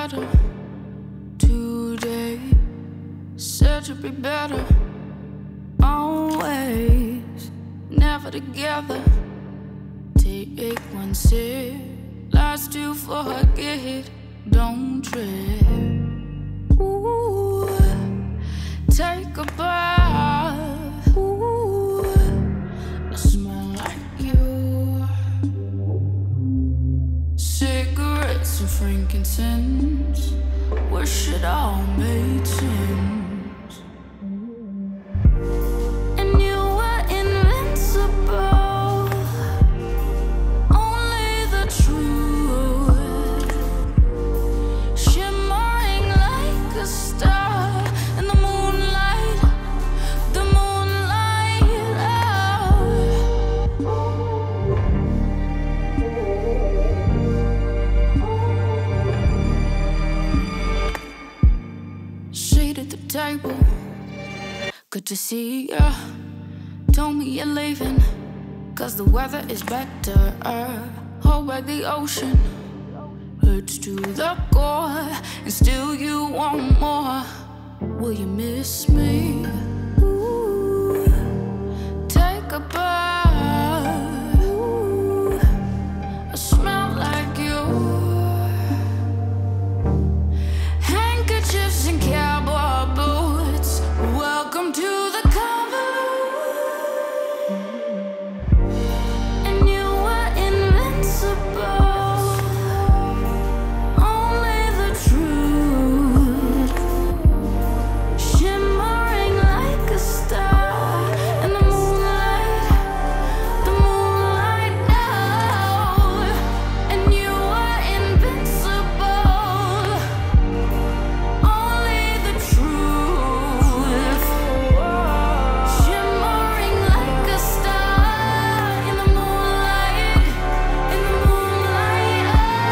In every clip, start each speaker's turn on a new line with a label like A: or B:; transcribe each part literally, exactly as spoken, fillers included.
A: better today. Said you'd be better always. Never together. Take one sip, last two forget. Don't trip. Ooh, take a bath. Ooh, I smell like you. Cigarettes and frankincense. Wish it all made sense. And you were invincible. Only the truth. Shimmering like a star in the moonlight. The moonlight. Oh. Seat at the table, good to see ya. Told me you're leaving, cause the weather is better. Hold back the ocean, hurts to the core, and still you want more. Will you miss me? Ooh, take a bath. Ooh, I smell like you. Handkerchiefs and cowboy boots. Welcome to the convolution. And you were invincible. Only the truth. Shimmering like a star in the moonlight. The moonlight now. And you were invincible. Only the truth. Shimmering like a star in the moonlight. In the moonlight.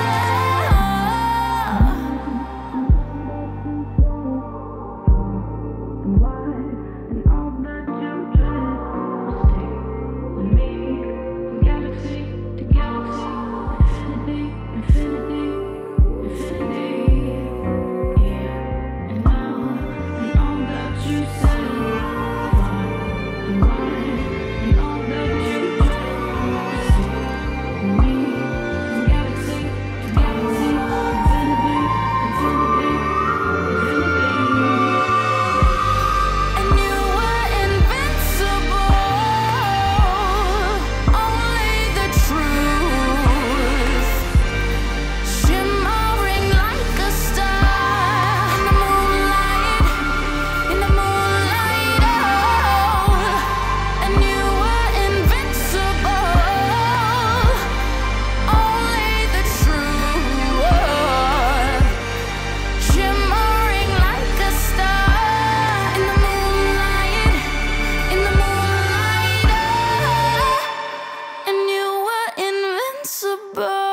A: Why and all that you did was take with me from galaxy to galaxy, infinity, infinity, infinity. Yeah, and now and all that you said, why and why and all that you did was take with me from galaxy to galaxy, infinity, infinity, infinity. And you were invincible. Only the truth. Shimmering like a star in the moonlight. In the moonlight. Oh. And you were invincible. Only the truth. Shimmering like a star in the moonlight. In the moonlight. Oh. And you were invincible.